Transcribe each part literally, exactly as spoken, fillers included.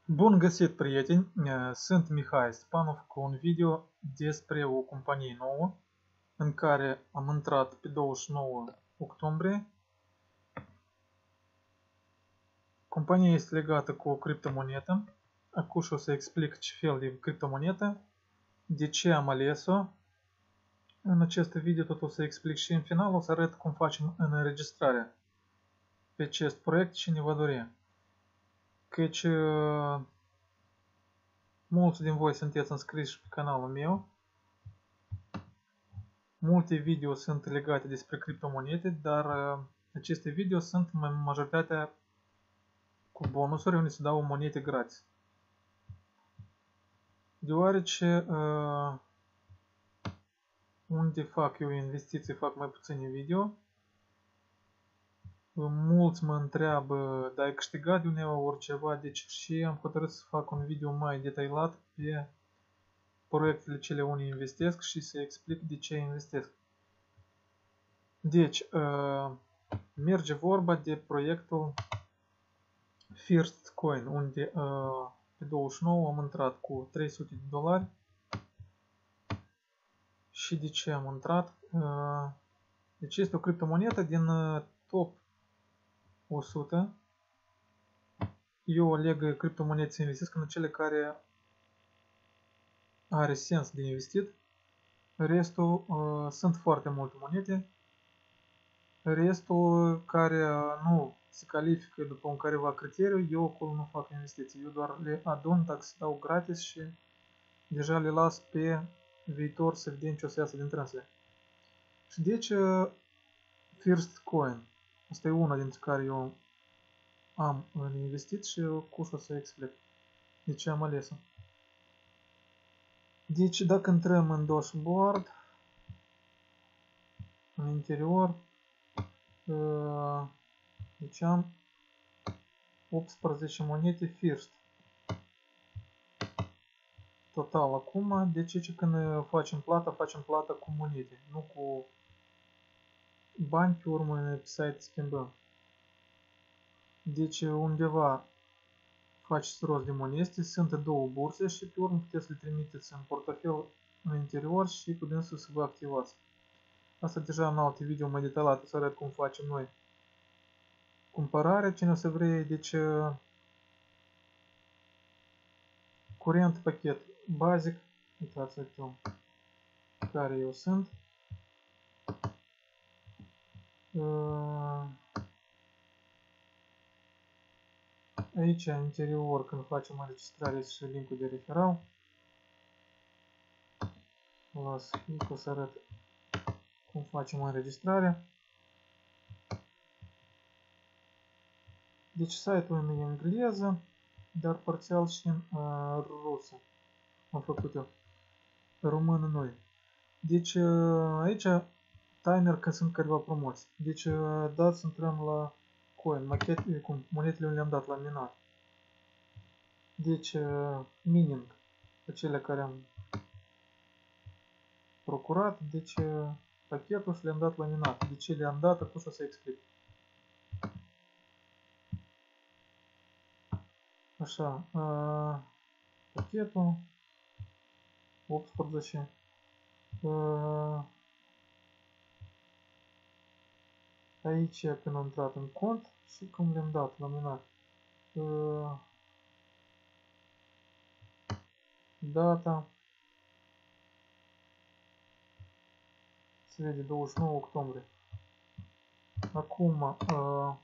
Bun găsit, prieteni! Sunt Mihai Spanov cu un video despre o companie nouă în care am intrat pe douăzeci și nouă octombrie. Compania este legată cu o criptomonetă. Acum o să explic ce fel de criptomonetă, de ce am ales-o. În acest video tot o să explic și în final o să arăt cum facem înregistrarea pe acest proiect și ne va dori. Căci mulți din voi sunteți înscriși pe canalul meu. Multe video sunt legate despre criptomonede, dar uh, aceste video sunt majoritatea cu bonusuri unde se dau monede gratis. Deoarece uh, unde fac eu investiții fac mai puține video, mulți mă întreabă, dar ai câștigat de uneori oriceva, deci și am hotărât să fac un video mai detaliat pe proiectele cele unde investesc și să explic de ce investesc. Deci, uh, merge vorba de proiectul First Coin, unde uh, pe douăzeci și nouă am intrat cu trei sute de dolari. Și de ce am intrat? Uh, deci este o criptomonedă din uh, top o sută. Eu aleg criptomonede să investesc în cele care are sens de investit. Restul uh, sunt foarte multe monede. Restul care nu se califică după un careva criteriu, eu acolo nu fac investiții. Eu doar le adun dacă se dau gratis și deja le las pe viitor să vedem ce o să iasă dintre ele. Și deci First Coin. Asta e una dintre care eu am investit și cu o să explic de ce am ales-o. Deci dacă intrăm în dashboard, în interior, deci am optsprezece monede First. Total acum, deci când facem plata, facem plata cu monede, nu cu bani pe urmă pe site schimbăm. Deci undeva faceți rost de monede, sunt două burse și pe urmă puteți să le trimiteți în portofel în interior și cu dânsul să vă activați. Asta deja în alte video mai detaliate să arăt cum facem noi cumpărarea, cine o să vrei, deci curent pachet basic, uitați-vă care eu sunt. Aici, în interior, când facem înregistrare și linkul de referal. Las o să arăt cum facem înregistrarea. Deci site-ul în engleză, dar parțial și în uh, rusă. Am făcut eu. Română noi. Deci uh, aici timer că sunt careva promoții. Deci uh, dați să intrăm la coin, machete, cum monetele le-am dat la minat. Deci uh, mining, acele care am procurat, deci uh, pachetul și le-am dat la minat. De ce le-am dat, acum o să explic. Așa, uh, pachetul optsprezece. Uh, aici când am intrat în cont și cum le-am dat la minat. Uh, data. Se vede douăzeci și nouă octombrie. Acum, uh,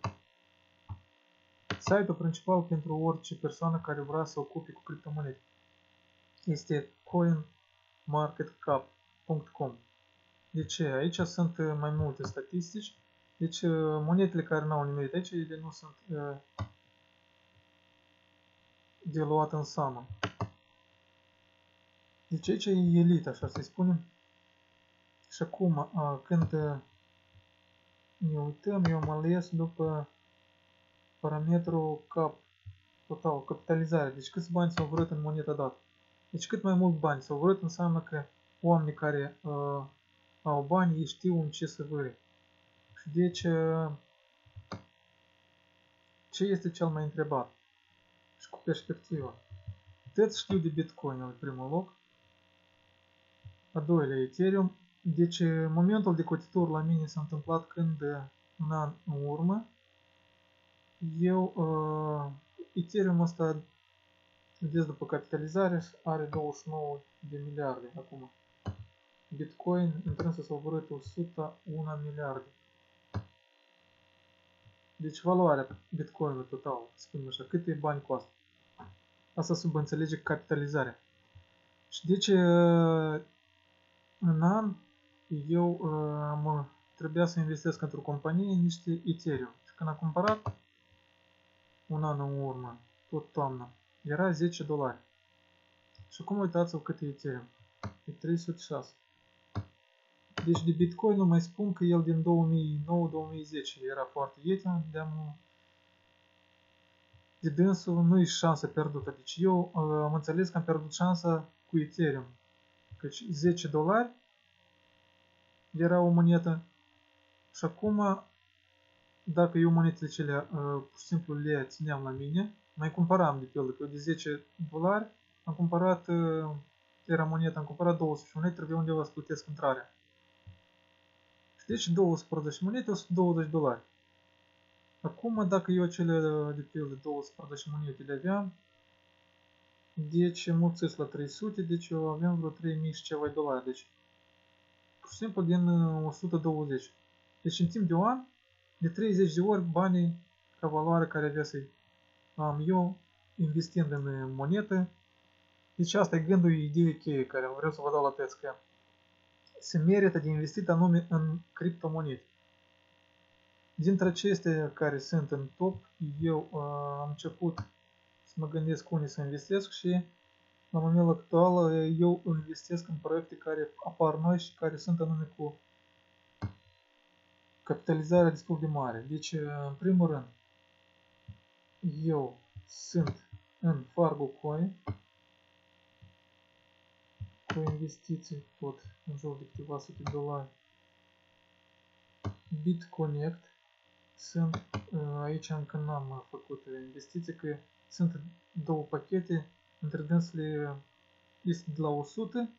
site-ul principal pentru orice persoană care vrea să ocupe cu criptomonede este coin market cap punct com. De ce? Aici sunt mai multe statistici. Deci monedele care n-au nimerit aici, ele nu sunt uh, de luat în seamă. Deci aici e elite, așa să-i spunem. Și acum, uh, când ne uităm, eu am ales după parametrul cap total, capitalizare. Deci câți bani s-au vrut în moneda dată. Deci cât mai mult bani s-au vrut înseamnă că oamenii care uh, au bani, ei știu în ce să vâre. Și deci, uh, ce este cel mai întrebat? Și și cu perspectivă. Tot știu de Bitcoin în primul loc. A doilea Ethereum. Deci momentul de cotitură la mine s-a întâmplat când un an în urmă. Eu, uh, Ethereum ăsta, vedeți după capitalizare, are douăzeci și nouă de miliarde acum. Bitcoin intrânsă s-a obărât o sută unu miliarde. Deci valoarea Bitcoinului total, spun așa, cât e bani cu asta. Asta subînțelege capitalizarea. Și deci în an eu am trebuia să investesc într-o companie niște Ethereum. Și când am cumpărat un an în urmă, tot toamna, era zece dolari. Și acum uitați-vă cât e Ethereum. E trei sute șase. Deci de Bitcoin nu mai spun că el din două mii nouă două mii zece era foarte ieftin, de dânsul nu e șansă pierdută. Deci eu am înțeles că am pierdut șansa cu Ethereum. Căci zece dolari era o monedă și acum dacă eu monetele cele pur și simplu le țineam la mine, mai cumpăram de pildă, că eu de zece dolari am cumpărat, era monedă, am cumpărat douăzeci monede, trebuie undeva să plătesc intrarea. Deci douăsprezece monede, o sută douăzeci dolari. Acum, dacă eu cele de pildă douăsprezece monede le aveam, deci mulțesc la trei sute, deci eu aveam vreo trei mii și ceva dolari. Deci, pur și simplu din o sută douăzeci. Deci în timp de un an, de treizeci de ori banii ca valoare care avea să-i am eu, investind în monedă. Deci asta e gândul, ideea cheie care vreau să vă dau la toți, că se merită de investit anume în criptomonede. Dintre acestea care sunt în top, eu uh, am început să mă gândesc unde să investesc și la momentul actual eu investesc în proiecte care apar noi și care sunt anume cu capitalizarea destul de mare. Deci, în primul rând, eu sunt în Fargo Coin cu investiții tot în jur de câteva sute de dolari. BitConnect. Sunt, aici încă n-am făcut investiții, că sunt două pachete, între dânsele este de la o sută,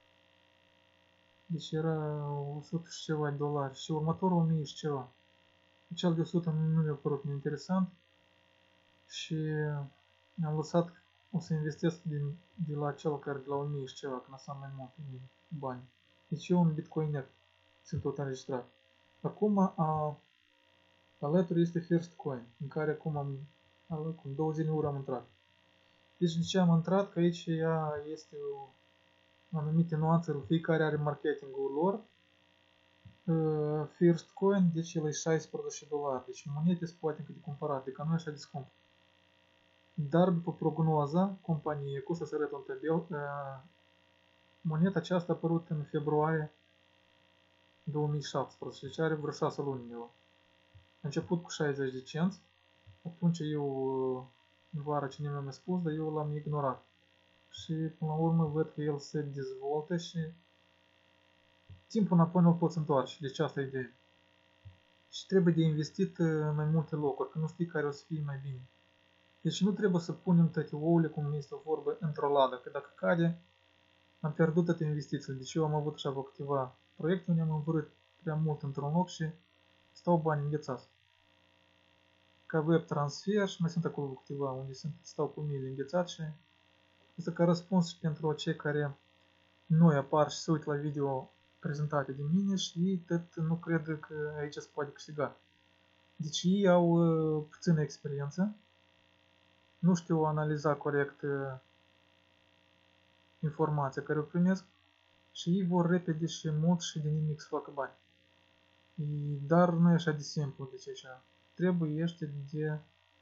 deci era o sută și ceva de dolari și următorul o mie și ceva. Cel de o sută nu mi-a părut interesant și am lăsat, o să investesc din, de la cel care de la o mie și ceva, când să am mai mult bani. Deci eu în Bitcoin sunt tot înregistrat. Acum a alături este First Coin, în care acum am, acum două zile în urmă am intrat. Deci de ce am intrat? Că aici ea este o anumite nuanțe, fiecare are marketingul lor. Uh, First Coin, deci el e șaisprezece dolari, deci monede se poate încă de cumpărat, adică nu e așa de scump. Dar după prognoza companiei, cum să se arătă în tabel, uh, moneda aceasta a apărut în februarie două mii șaptesprezece, deci are vreo șase luni de la. A început cu șaizeci de cenți, atunci eu, în vara cineva mi-a spus, dar eu l-am ignorat. Și până la urmă văd că el se dezvoltă și timpul înapoi nu-l poți întoarce, deci asta e ideea. Și trebuie de investit în mai multe locuri, că nu știi care o să fie mai bine. Deci nu trebuie să punem toate ouăle, cum este o vorbă, într-o ladă, că dacă cade, am pierdut toate investițiile. Deci eu am avut așa câteva proiecte unde am învârât prea mult într-un loc și stau bani înghețați. Ca web transfer și mai sunt acolo câteva unde sunt, stau cu mii înghețați și este ca răspuns și pentru cei care nu apar și se uită la video prezentate de mine și ei tot nu cred că aici se poate câștiga. Deci ei au uh, puțină experiență, nu știu analiza corect uh, informația care o primesc și ei vor repede și mult și de nimic să facă bani. E, dar nu e așa de simplu, deci așa. Trebuie este de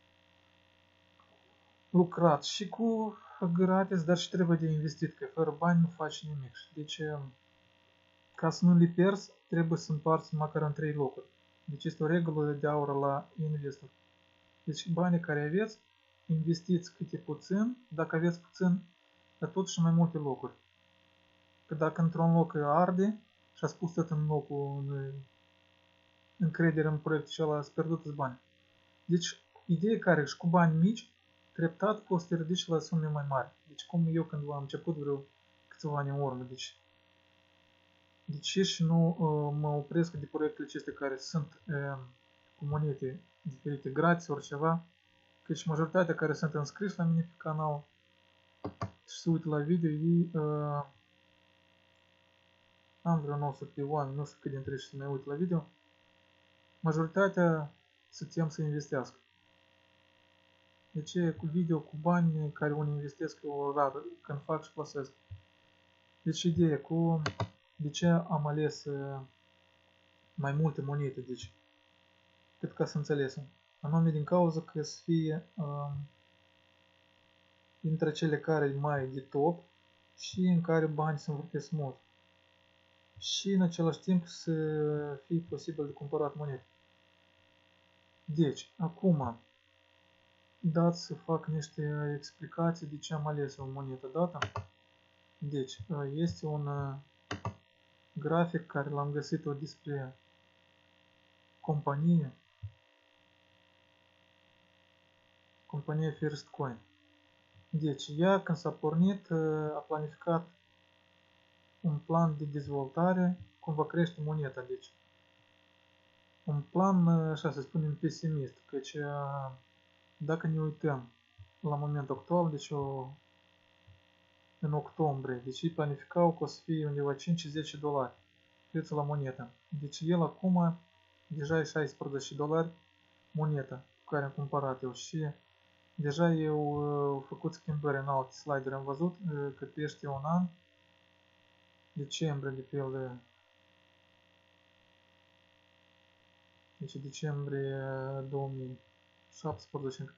lucrat și cu gratis, dar și trebuie de investit, că fără bani nu faci nimic. Deci, ca să nu le pierzi, trebuie să împarți măcar în trei locuri. Deci este o regulă de aur la investor. Deci banii care aveți, investiți câte puțin, dacă aveți puțin, dar totuși în mai multe locuri. Că dacă într-un loc arde și a spus tot în locul în încredere în proiectul și ăla, ați pierdut bani. Deci, ideea care și cu bani mici, treptat poți să te ridici la sume mai mari. Deci cum eu când am început vreo câțiva ani în urmă, deci de ce și nu uh, mă opresc de proiectele acestea care sunt uh, cu monede diferite gratis, oriceva, căci majoritatea care sunt înscriși la mine pe canal și se uită la video, ei uh, am vreo nouă sute de oameni, nu știu cât dintre ei se mai uită la video, majoritatea se tem să investească. De ce cu video, cu bani care unii investesc eu rar când fac și plasez. Deci ideea cu de ce am ales uh, mai multe monede, deci cât ca să înțelegem. Anume din cauza că să fie uh, dintre cele care mai de top și în care bani se învârtesc mult. Și în același timp să fie posibil de cumpărat monede. Deci, acum, dați să fac niște explicații de ce am ales o monedă dată. Deci, este un grafic care l-am găsit-o despre companie, compania First Coin. Deci, ea când s-a pornit, a planificat un plan de dezvoltare, cum va crește moneda. Deci, un plan, așa să spunem, pesimist, căci dacă ne uităm la momentul actual, deci o, în octombrie, deci ei planificau că o să fie undeva cinci zece dolari prețul la monedă. Deci el acum deja e șaisprezece dolari moneda cu care am cumpărat eu și deja eu uh, făcut schimbări în alte slide-uri, am văzut uh, că peste un an, decembrie de pe el, deci decembrie două mii șaptesprezece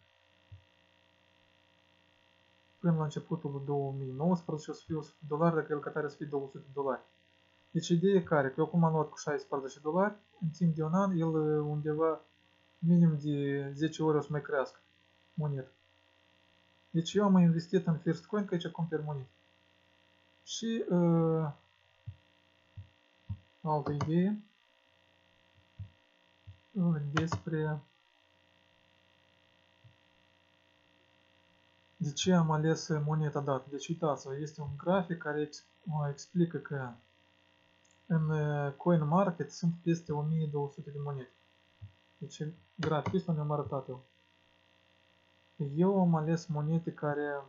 până la începutul două mii nouăsprezece o să fie o sută de dolari, dacă el cătare să fie două sute de dolari. Deci ideea e care, că eu acum am luat cu șaisprezece dolari, în timp de un an, el undeva minim de zece ori o să mai crească monedă. Deci eu am investit în First Coin, că aici cumpăr monede. Și uh, altă idee uh, despre de ce am ales moneda dată. Deci uitați-vă, este un grafic care ex explică că în Coin Market sunt peste o mie două sute de monede. Deci graficul ăsta mi-am arătat eu. Eu am ales monede care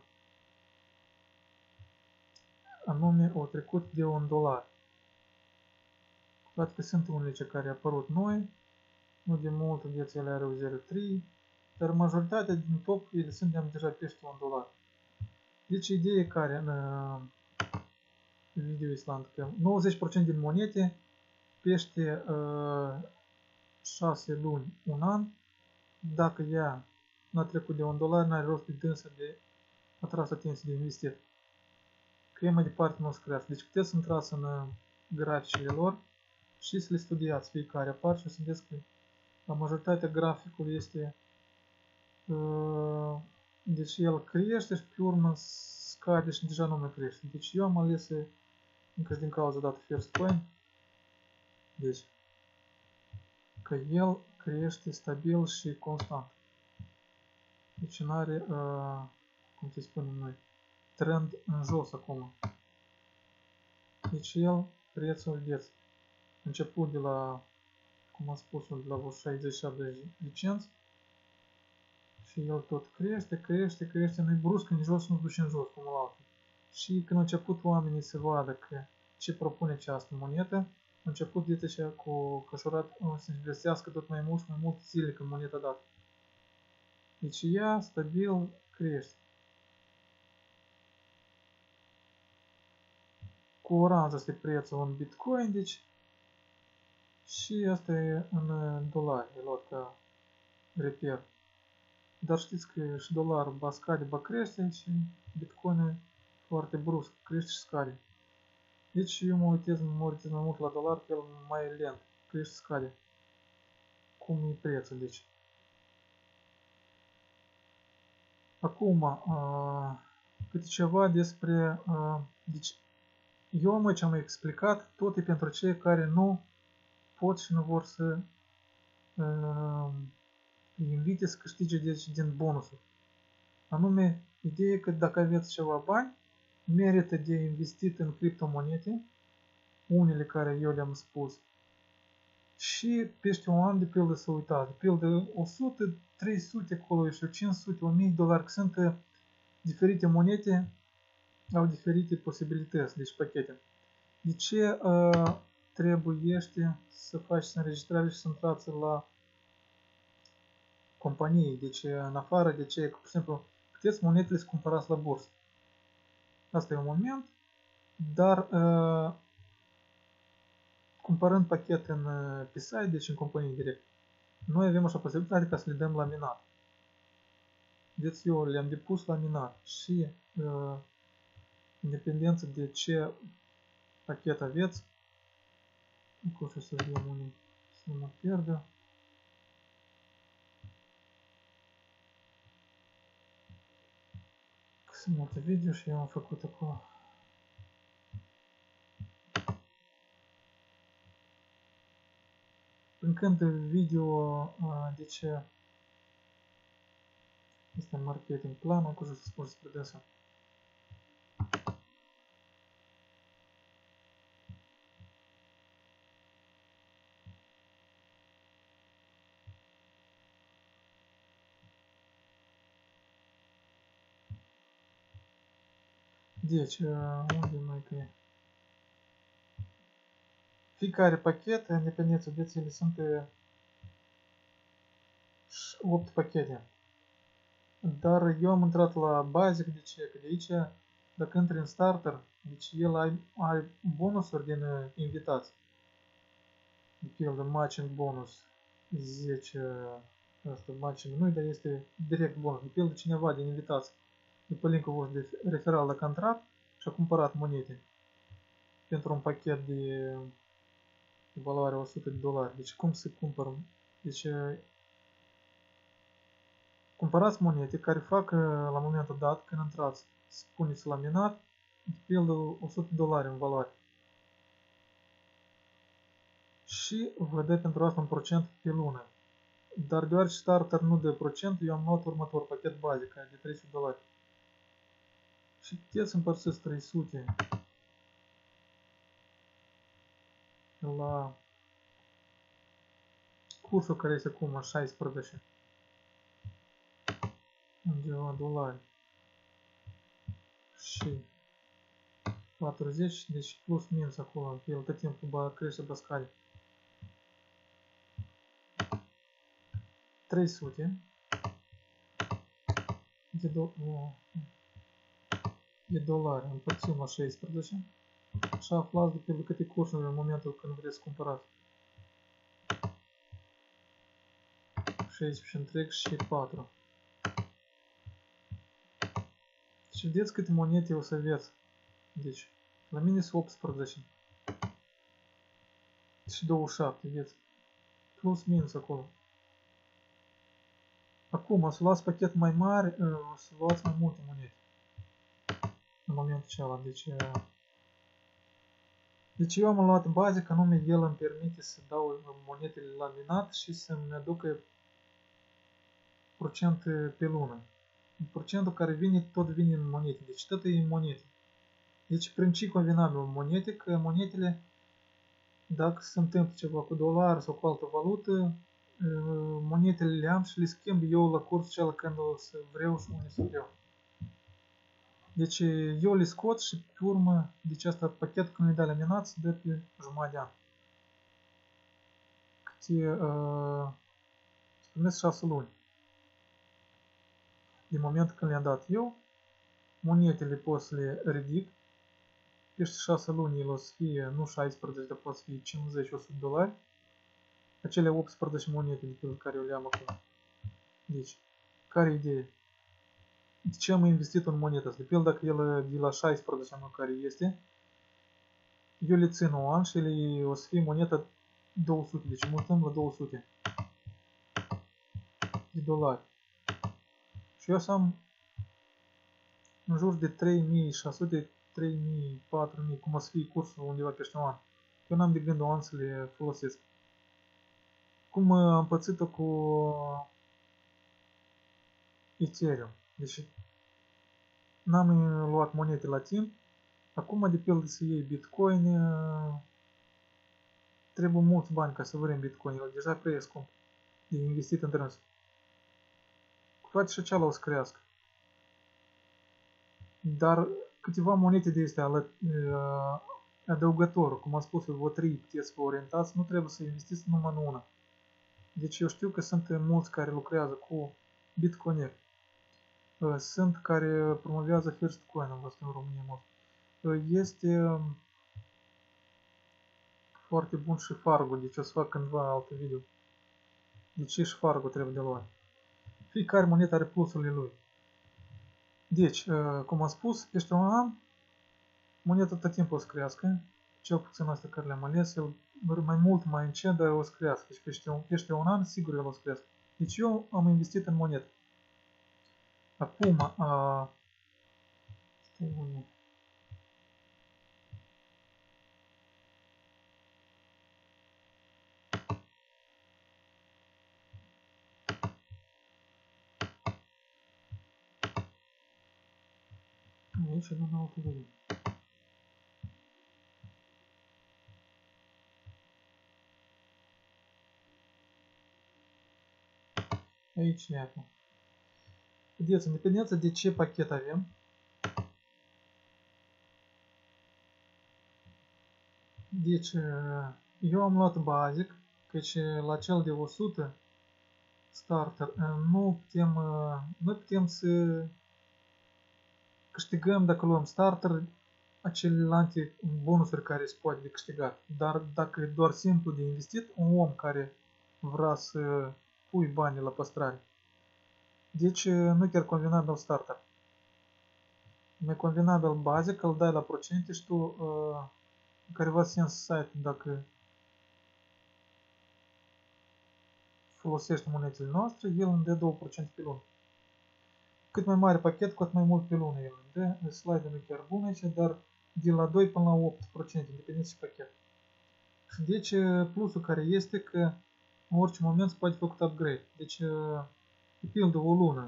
anume au trecut de un dolar. Cu toate că sunt unele care au apărut noi, nu de mult, vieții ele are zero virgulă trei, dar majoritatea din top ele sunt deja peste un dolar. Deci ideea care în uh, video Island, că nouăzeci la sută din monede peste uh, șase luni, un an, dacă ea n-a trecut de un dolar, n-are rost de dânsă de atras atenție de investit. Că e mai departe nu o să crească. Deci puteți să intrați în uh, graficele lor și să le studiați fiecare apart și o să vedeți că la majoritatea graficului este uh, deci el crește și pe urmă scade și deja nu mai crește. Deci eu am ales încă și din cauza dată First Coin. Deci că el crește stabil și constant. Deci nu are, uh, cum să spunem noi, trend în jos acum. Deci el, prețul, vedeți, început de la, cum am spus, de la șaizeci șaptezeci de cenți și el tot crește, crește, crește, nu-i brusc, nici jos, nu duce în jos, cum la altul. Și când au început oamenii să vadă că ce propune această monedă, au început de așa cu cășurat să investească tot mai mult și mai mult zile când moneda dată. Deci ea stabil crește. Cu oranj este prețul în Bitcoin, deci și asta e în dolari, e luat ca reper. Dar știți că și dolarul ba scade, ba crește și Bitcoin e foarte brusc, crește și scade. Deci eu mă uitez, mă uitez mai mult la dolar, că el mai lent, crește și scade. Cum e prețul, deci. Acum, uh, câte ceva despre... Uh, deci, eu am aici am explicat, tot e pentru cei care nu pot și nu vor să uh, îi invite să câștige deci, din bonusuri. Anume, ideea că dacă aveți ceva bani, merită de investit în criptomonete, unele care eu le-am spus, și peste un an, de pildă, să uitați. De pildă, o sută, trei sute acolo, și cinci sute, o mie de dolari, că sunt diferite monede, au diferite posibilități, deci pachete. De ce uh, trebuiește să faceți înregistrare și să intrați la companie? Deci, în afară de ce, pur și simplu, puteți monedele să cumpărați la bursă. Asta e un moment, dar uh, cumpărând pachet în, pe site, deci în companie direct, noi avem așa posibilitate ca să le dăm la minat. Deci eu le-am depus la minat și uh, independență de ce pachet aveți, acum o să vedem unde să nu mă pierdă. Sunt multe video și eu am făcut acolo. În când video, uh, de ce este marketing plan, acum o să spun despre dânsa. Deci, uh, unde mai că e? Fiecare pachet, independență de ele, sunt opt pachete. Dar eu am intrat la basic, de ce? Că de aici, dacă intri în starter, deci el ai, ai bonusuri din uh, invitații. De pildă, matching bonus zece, asta matching nu dar este direct bonus. De pildă, cineva din invitație, după linkul vostru de referal la contract, și-a cumpărat monede pentru un pachet de valoare o sută de dolari. Deci cum se cumpără? Deci cumpărați monede care fac la momentul dat, când intrați, spuneți la minat, de pildă o sută de dolari în valoare. Și vă dă pentru asta un procent pe lună. Dar deoarece starter nu dă procent, eu am luat următor pachet bazic, de trei sute de dolari. Și puteți să împărțiți trei sute la cursul care este acum șaisprezece. Undeva dolari. Și patruzeci, deci plus minus acolo, el tot timpul va crește, va scade. trei sute de, do de dolari împărțim la șaisprezece și aflați de pe câte cursuri în momentul când vreți să cumpărați. șaisprezece întreg și patru. Și vedeți câte monede o să aveți. Deci, la mine sunt optsprezece. Și douăzeci și șapte, vedeți. Plus minus acolo. Acum, o să luați pachet mai mare, o să luați mai multe monede. În momentul acela, deci... Deci eu am luat bazic, anume el îmi permite să dau monedele la minat și să-mi aducă procent pe lună. Procentul care vine, tot vine în monede, deci tot e în monede. Deci principiul convenabil în monede, că monedele, dacă se întâmplă ceva cu dolar sau cu altă valută, monedele le am și le schimb eu la cursul cel când o să vreau și unde să vreau. Deci eu le scot și pe urmă, deci asta pachet când le dai la minat se dă pe jumătate de an. Câte, uh, se primesc șase luni. Din momentul când le-am dat eu, monedele pot să le ridic. Peste șase luni el o să fie, nu șaisprezece, dar pot să fie cincizeci o sută de dolari. Acele optsprezece monede de pe care eu le am acum. Deci, care e ideea? De ce am investit în moneda asta? De pildă, dacă el de la șaisprezece anul care este, eu le țin un an și ele o să fie moneda două sute. Deci mulțim la două sute de dolari. Și eu să am în jur de trei mii șase sute, trei mii, patru mii, cum o să fie cursul undeva peste un an. Eu n-am de gând un an să le folosesc. Cum am pățit-o cu Ethereum. Deci n-am luat monede la timp. Acum, de pildă, să iei Bitcoin, trebuie mulți bani ca să vrem Bitcoin. El deja prea e scump de investit în trâns. Cu toate și aceala o să crească. Dar câteva monede de astea adăugător, cum am spus, vă trei puteți să vă orientați, nu trebuie să investiți numai în una. Deci eu știu că sunt mulți care lucrează cu Bitcoin. Sunt care promovează First Coin, am văzut în România mult. Este foarte bun și Fargo, deci o să fac cândva alte video. Deci și Fargo trebuie de luat. Fiecare monedă are plusurile lui. Deci, cum am spus, peste un an, moneda tot timpul o să crească. Cel puțin astea care le-am ales, el mai mult, mai încet, dar o să crească. Și peste un, peste un an, sigur el o să crească. Deci eu am investit în monedă. Acum, a... stai unde? Aici e un alt video. Aici e acum. Vedeți, în dependență de ce pachet avem, deci eu am luat basic, căci la cel de o sută starter nu putem, nu putem să câștigăm dacă luăm starter acelelalte bonusuri care se poate de câștigat. Dar dacă e doar simplu de investit, un om care vrea să pui bani la păstrare, deci nu chiar convenabil starter. Mai convenabil basic, îl dai la procente și tu uh, în careva sens site, dacă folosești monedele noastre, el îmi dă două la sută pe lună. Cât mai mare pachet, cu atât mai mult pe lună el îmi dă. Slide-ul nu e chiar bun aici, dar de la doi până la opt la sută, independent de pachet. Și deci plusul care este că în orice moment se poate făcut upgrade. Deci, de pildă, o lună.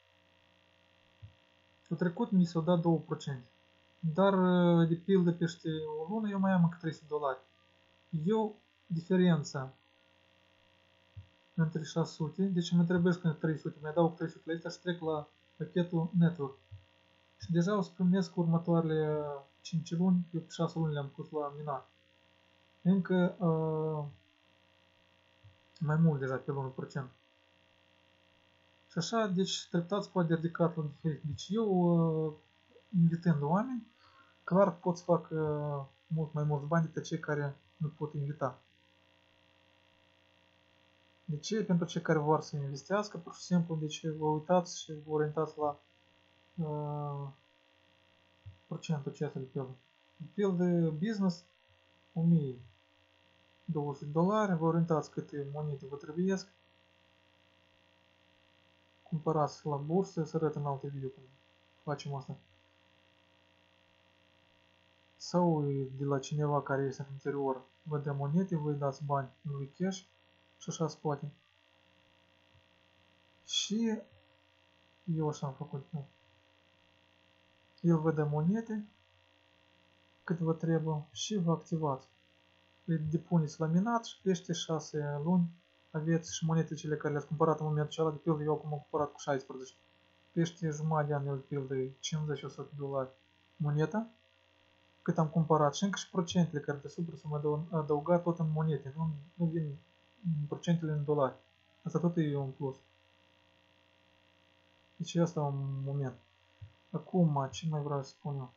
O trecut mi s-au dat două la sută. Dar, de pildă, peste o lună eu mai am încă trei sute de dolari. Eu, diferența între șase sute, deci mă trebuie că trei sute, mai adaug trei sute la astea și trec la pachetul network. Și deja o să primesc următoarele cinci luni, eu pe șase luni le-am pus la minat. Încă uh, mai mult deja pe unu la sută. Și așa, deci treptat se poate ridicat la diferit. Deci eu, uh, invitând oameni, clar pot să fac uh, mult mai mulți bani decât cei care nu pot invita. De ce? Pentru cei care vor să investească, pur și simplu, deci vă uitați și vă orientați la uh, procentul acesta de pildă. De pildă, business, o mie două sute de dolari, vă orientați câte monede vă trebuiesc, cumpărați la bursă, să arăt în alte video cum facem asta. Sau de la cineva care este în interior, vă dă monede, voi dați bani în lui cash și așa se poate. Și eu așa am făcut. El vă dă monede cât vă trebuie și vă activați. Îi depuneți la minat și peste șase luni aveți și monedele cele care le-ați cumpărat în momentul acela, de pildă eu acum am cumpărat cu șaisprezece. Peste jumătate de an eu de pildă cincizeci la sută de dolari moneta, cât am cumpărat și încă și procentele care deasupra s-au mai adăugat tot în monede, nu, nu vin procentele în dolari. Asta tot e un plus. Deci asta e un moment. Acum, ce mai vreau să spun eu?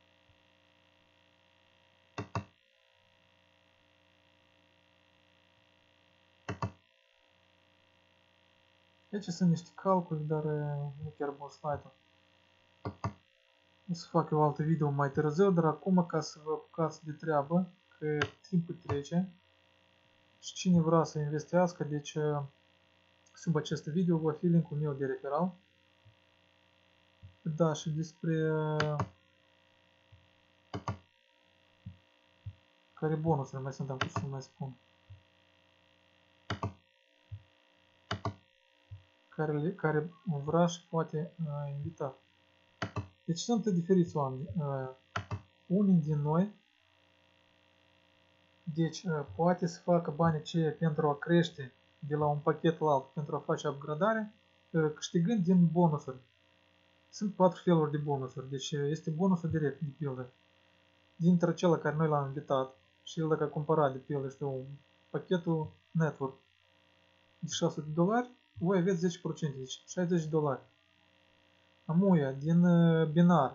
Aici sunt niște calcule, dar nu chiar bun slide-ul. O să fac eu altă video mai târziu, dar acum ca să vă apucați de treabă, că timpul trece și cine vrea să investească, deci sub acest video va fi linkul meu de referal. Da, și despre care bonusuri mai sunt, am putut să mai spun. care, le, care vrea și poate uh, invita. Deci sunt diferiți oameni. Uh, unii din noi, deci uh, poate să facă banii aceia pentru a crește de la un pachet la altul, pentru a face upgradare, uh, câștigând din bonusuri. Sunt patru feluri de bonusuri. Deci uh, este bonusul direct, de pildă. Dintre acela care noi l-am invitat și el dacă a cumpărat, de pildă, știu, pachetul network de șase sute de dolari, voi aveți zece la sută, deci șaizeci de dolari. Amuia, din uh, binar,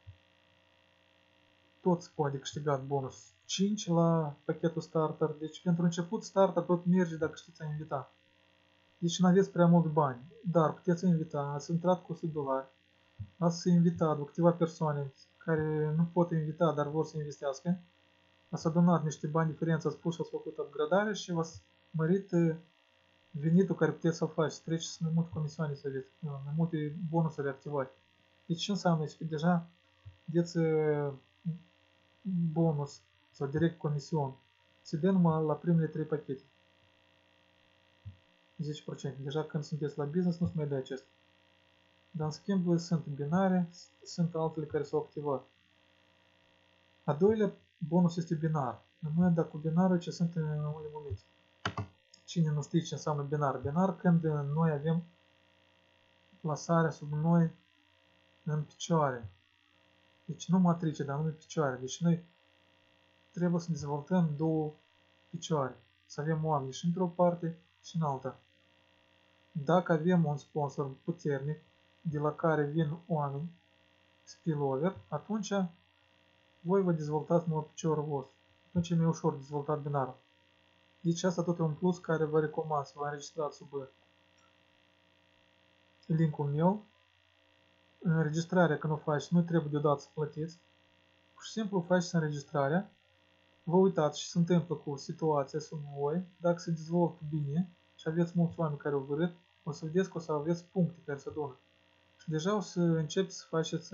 tot se poate câștiga bonus cinci la pachetul starter. Deci pentru început starter tot merge dacă știți a invita. Deci nu aveți prea mult bani, dar puteți invita, ați intrat cu o sută de dolari, ați invitat cu câteva persoane care nu pot invita, dar vor să investească, ați adunat niște bani diferență, ați pus și ați făcut upgradare și v-ați mărit venitul care puteți să-l faceți, treceți mai multe comisioane să aveți, mai multe bonusuri activate. Deci ce înseamnă? Că deja vedeți bonus sau direct comision se dă numai la primele trei pachete. zece la sută. Deja când sunteți la business nu se mai dă acesta. Dar în schimb sunt binare, sunt altele care s-au activat. A doilea bonus este binar. Noi dacă cu binarul ce sunt în unele momente. Cine nu știe ce înseamnă binar? Binar când noi avem plasarea sub noi în picioare. Deci nu matrice, dar numai picioare. Deci noi trebuie să dezvoltăm două picioare. Să avem oameni și într-o parte și în alta. Dacă avem un sponsor puternic de la care vin oameni spillover, atunci voi vă dezvoltați numai piciorul vostru. Atunci e mai ușor dezvoltat binarul. Deci asta tot e un plus care vă recomand să vă înregistrați sub linkul meu. Înregistrarea când o faci nu trebuie deodată să plătiți. Pur și simplu faceți înregistrarea. Vă uitați ce se întâmplă cu situația sub voi. Dacă se dezvoltă bine și aveți mulți oameni care o vărât, o să vedeți că o să aveți puncte care se adună. Și deja o să începeți să faceți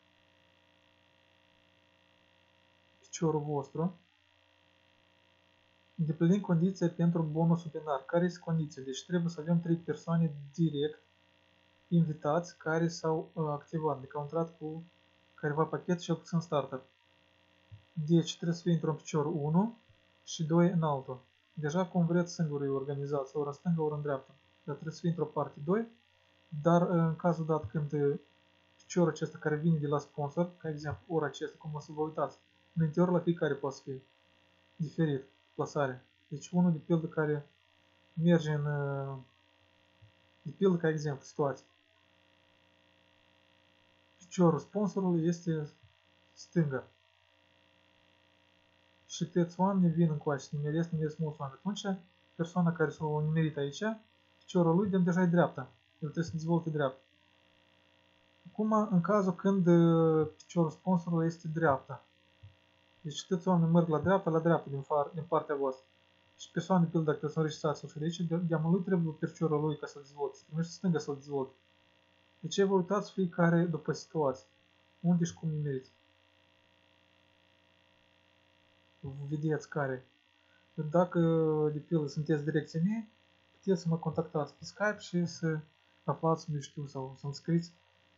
piciorul vostru. Îndeplinim condiția pentru bonusul binar. Care este condiția? Deci trebuie să avem trei persoane direct invitați care s-au activat, adică au intrat cu careva pachet și puțin starter. Deci trebuie să fie într-un picior unu și doi în altul. Deja cum vreți singur îi organizați, ori în stânga, ori în dreapta. Dar trebuie să fie într-o parte doi, dar în cazul dat când piciorul acesta care vine de la sponsor, ca exemplu, ori acesta, cum o să vă uitați, înainte la fiecare poate să fie diferit, plasare. Deci unul de pildă care merge în, de pildă ca exemplu, situație. Piciorul sponsorului este stânga. Și toți oamenii vin încoace, nimeresc, nimeresc mulți oameni. Atunci, persoana care s-a nimerit aici, piciorul lui deja e dreapta. El trebuie să dezvolte dreapta. Acum, în cazul când piciorul sponsorului este dreapta. Deci toți oamenii merg la dreapta, la dreapta din, far, din partea voastră. Și persoana, de pildă, dacă s-a înregistrat și aici, de-amul lui trebuie piciorul lui ca să-l dezvolte. Să primește stânga să-l dezvolte. Deci vă uitați fiecare după situație. Unde și cum nimeriți. Vedeți care. Dacă, de pildă, sunteți direcția mea, puteți să mă contactați pe Skype și să aflați, nu știu, sau să-mi scriți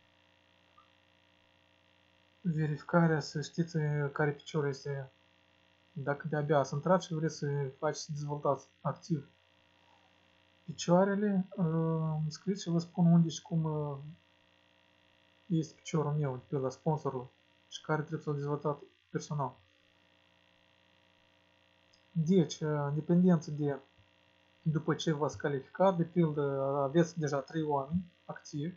verificarea, să știți care picior este. Dacă de-abia ați intrat și vreți să faceți să dezvoltați activ picioarele, îmi scriți și vă spun unde și cum este piciorul meu, de pildă, sponsorul, și care trebuie să-l dezvoltați personal. Deci, independență de după ce v-ați calificat, de pildă aveți deja trei oameni activi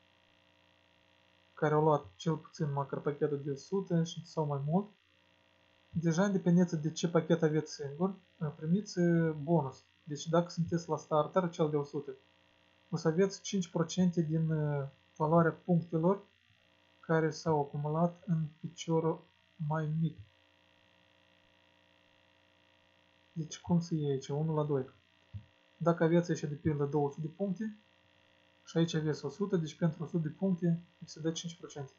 care au luat cel puțin măcar pachetul de o sută sau mai mult, deja în dependență de ce pachet aveți singur, primiți bonus. Deci dacă sunteți la starter, cel de o sută, o să aveți cinci la sută din valoarea punctelor care s-au acumulat în piciorul mai mic. Deci cum se iei aici? unu la doi. Dacă aveți aici de pildă două sute de puncte și aici aveți o sută, deci pentru o sută de puncte se dă cinci la sută.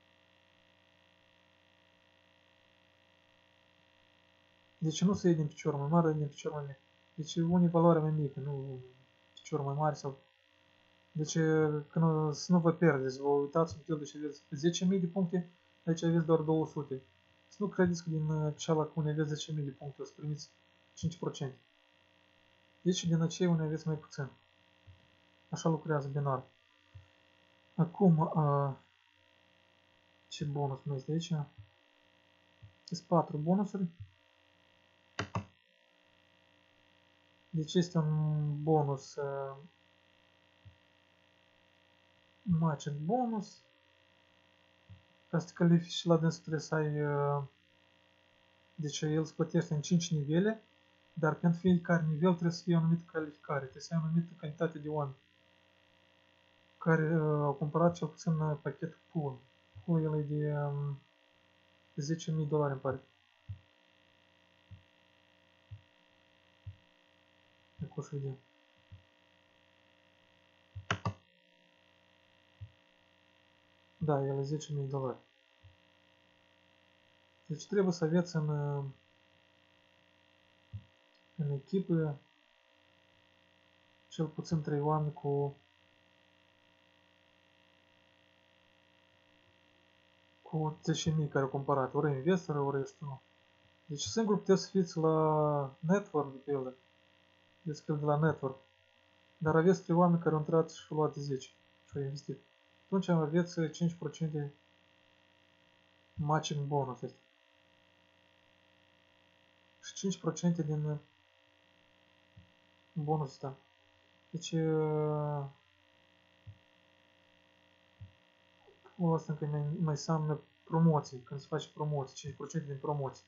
Deci nu se iei din piciorul mai mare, din piciorul mai mic. Deci unii valoare mai mică, nu piciorul mai mare sau Deci, când, să nu vă pierdeți, vă uitați în tildă și aveți zece mii de puncte, aici aveți doar două sute. Să nu credeți că din cealaltă unde aveți zece mii de puncte o să primiți cinci la sută. Deci, din aceea unde aveți mai puțin. Așa lucrează binar. Acum, a, ce bonus mai este aici? Sunt patru bonusuri. Deci este un bonus uh, matching bonus. Ca să te califici și la dânsul trebuie să ai uh, deci el îți plătește în cinci nivele, dar pentru fiecare nivel trebuie să fie o anumită calificare, trebuie să ai o anumită cantitate de oameni care uh, au cumpărat cel puțin uh, pachetul pool. Pool el e de um, zece mii dolari în pare. Acum să vedem. Da, el e zece mii dolari. Deci trebuie să aveți în, în echipă cel puțin trei oameni cu cu zece mii care au cumpărat, ori investori, ori știu. Deci singur puteți să fiți la network de pildă. Deci de la network. Dar aveți trei oameni care au intrat și au luat de zece și au investit. Atunci aveți cinci la sută matching bonus este. Și cinci la sută din bonus ăsta. Deci o asta încă mai, mai înseamnă promoții, când se face promoții, cinci la sută din promoții.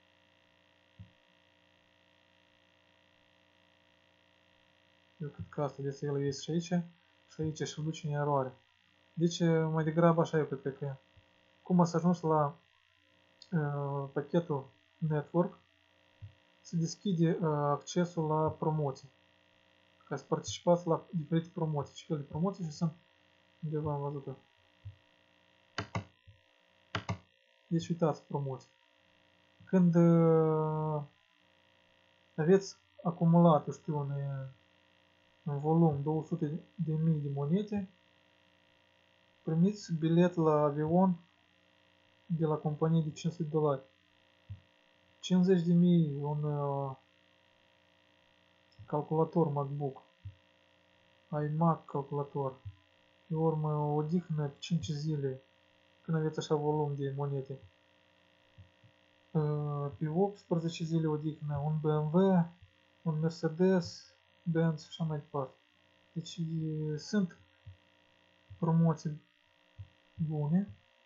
Eu cred că asta de să el ies și aici, și aici și duce în eroare. Deci mai degrabă așa eu cred că cum ați ajuns la uh, pachetul Network, se deschide uh, accesul la promoții. Ca să participați la diferite promoții. Ce fel de promoții și sunt undeva am văzut-o. Deci uitați promoții. Când uh, aveți acumulat, eu știu, în, în volum două sute de mii de monede, primiți bilet la avion de la companie de cinci sute de dolari. cincizeci de mii un uh, calculator MacBook, iMac calculator, pe urmă o odihnă cinci zile, când aveți așa volum de monede. Uh, pe optsprezece zile odihnă, un B M W, un Mercedes, Benz și așa mai departe. Deci e, sunt promoții bune.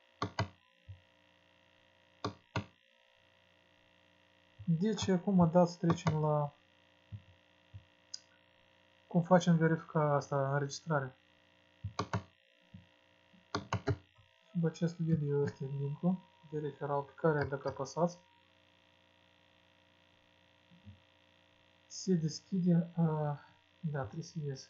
Deci acum dați să trecem la cum facem verificarea asta, înregistrare. Sub acest video este linkul de referal pe care dacă apăsați se deschide, uh, da, trebuie să ies.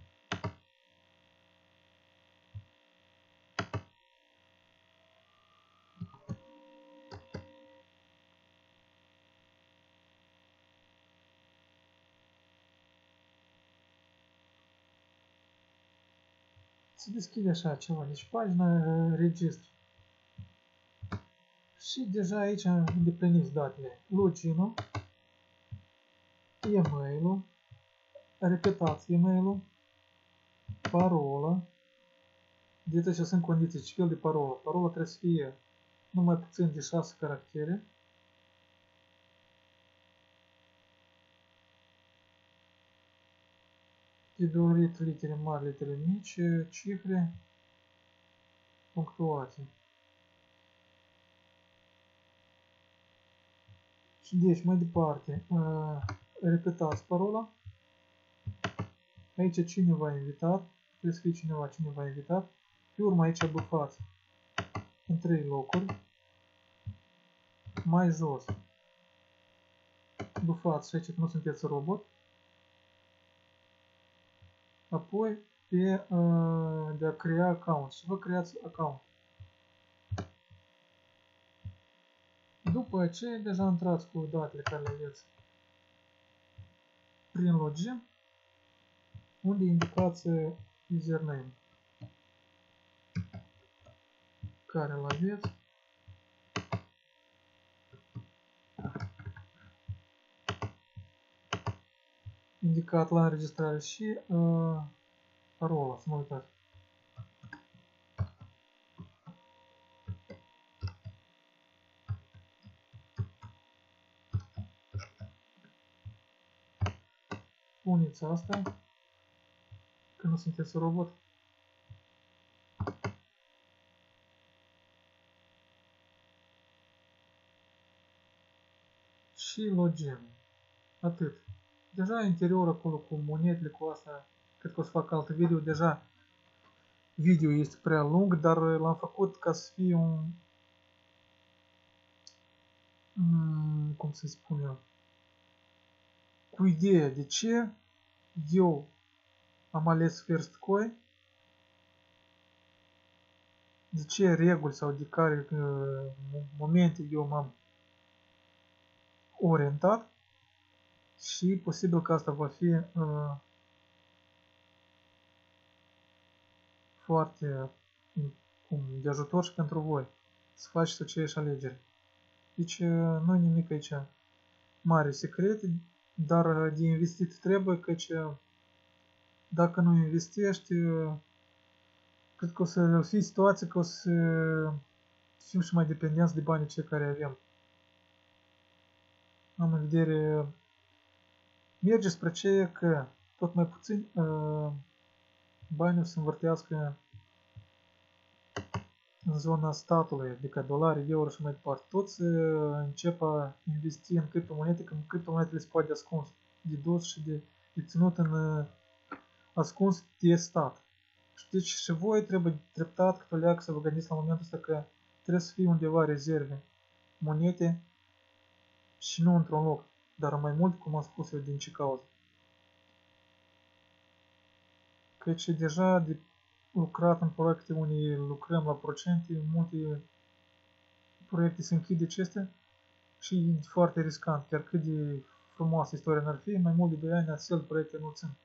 Se deschide așa ceva, deci pagina registru. Și deja aici îndepliniți datele. Login-ul, e-mail-ul, repetați e-mail-ul, parola. De aici sunt condiții, ce fel de parolă. Parola trebuie să fie numai puțin de șase caractere. De dorit litere mari, litere mici, cifre, punctuații. Și deci, mai departe, uh, repetați parola. Aici cineva a invitat, trebuie să fie cineva, cineva a invitat. Pe urmă aici bufați în trei locuri. Mai jos, bufați și aici că nu sunteți robot. Apoi pe uh, de a crea account și vă creați account. După aceea deja intrați cu datele care le aveți prin login, unde indicați username care îl aveți. Indicat la înregistrare și uh, parola, să nu uitați. Puneți asta, că nu sunteți robot. Și login. Atât. Deja interiorul acolo cu monedele, cu asta, cred că o să fac alt video. Deja video este prea lung, dar l-am făcut ca să fie un... Mm, cum să spun eu? Cu ideea de ce eu am ales Firstcoin, de ce reguli sau de care uh, momente eu m-am orientat și posibil că asta va fi uh, foarte cum, de ajutor și pentru voi să faceți aceeași alegeri. Deci nu e nimic aici mare secret, dar de investit trebuie, căci dacă nu investești, cred că o să fie situație că o să fim și mai dependenți de banii cei care avem. Am în vedere, merge spre ceea că tot mai puțin uh, banii o să învârtească în zona statului, adică dolari, euro și mai departe. Toți uh, încep a investi în criptomonede, că criptomonedele se poate ascuns, de dus și de, de ținut în uh, ascuns de stat. Deci și voi trebuie treptat cât o leacă să vă gândiți la momentul ăsta că trebuie să fie undeva rezerve, monede și nu într-un loc, dar mai mult, cum am spus eu, din ce cauză. Căci deja de lucrat în proiecte unde lucrăm la procente, multe proiecte se închid acestea și e foarte riscant, chiar cât de frumoasă istoria n-ar fi, mai mult de doi ani astfel proiecte nu țin.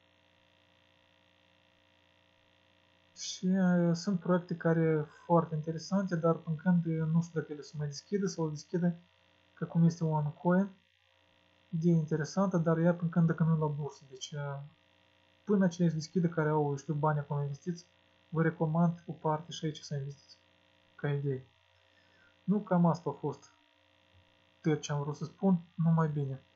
Și uh, sunt proiecte care foarte interesante, dar până când nu știu dacă ele se mai deschide sau le deschide, că cum este OneCoin, idee interesantă, dar ea până când dacă nu la bursă. Deci uh, până ce se deschide care au, știu, bani acum investiți, vă recomand o parte și aici să investiți, ca idee. Nu, cam asta a fost tot ce am vrut să spun, numai bine.